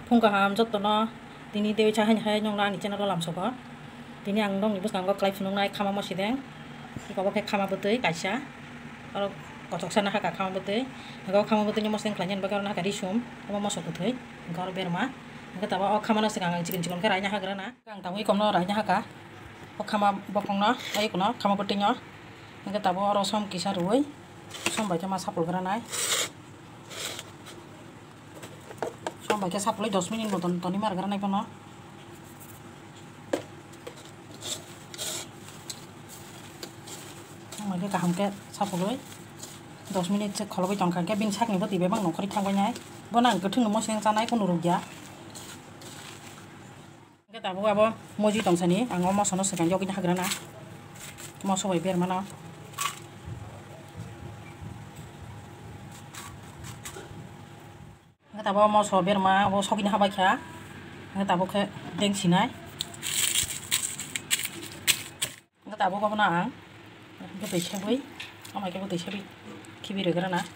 Phungka ham jottono tini dewi chahan hai nyong la ni channel lam soba tini ang dong ni bus kanggo klai phunung nai khama mosideng iko ke khama butui kaisa aro kotok sana haka khama butui go khama butui ni moseng klanyan bagar na kari sum amo mosok butui gor berma ga taba o khama no sikang chikin chikin ke raina hagra na kang tamu ikomno raina haka o khama bokong no ai kono khama butui no ga taba oro som kisa ruoi som baca ma sapul gra nai baca sapulai 10 menit nonton toni mar karena ipono mage kaham ke sapulai 10 menit se kholobai tongkang ke bin sak ni boti bebang nokori thangbai nai bonang gothung no moseng chanai kono rugya ke tabo abo moji tongsani ang mosono sekan yogi hagrana moso bai ber mano tabo mau sober ma abo sokina habai kha tabo ke deng sinai tabo ko na ang ke tei sebai amai ke tei sebai kibi regra na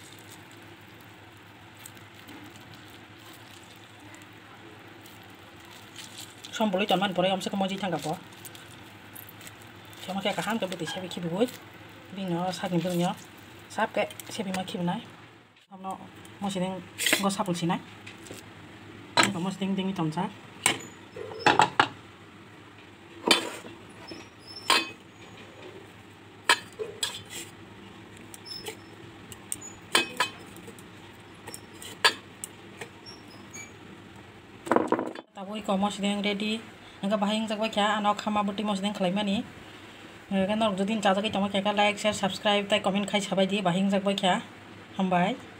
somboli tonman pore amse ko moji thangga po sama ke kaham ke tei sebai kibi boi bino sakni bino sap ke sebai ma kibi nai amno mosideng go sapul sinai ko mosideng dengi tomsa taboi ko mosideng ready nga bahing jakbai kya ano khama buti mosideng khlaimani ga nor jodin chajakai tama kya like share subscribe tai comment khai sabai di bahing jakbai kya hambai।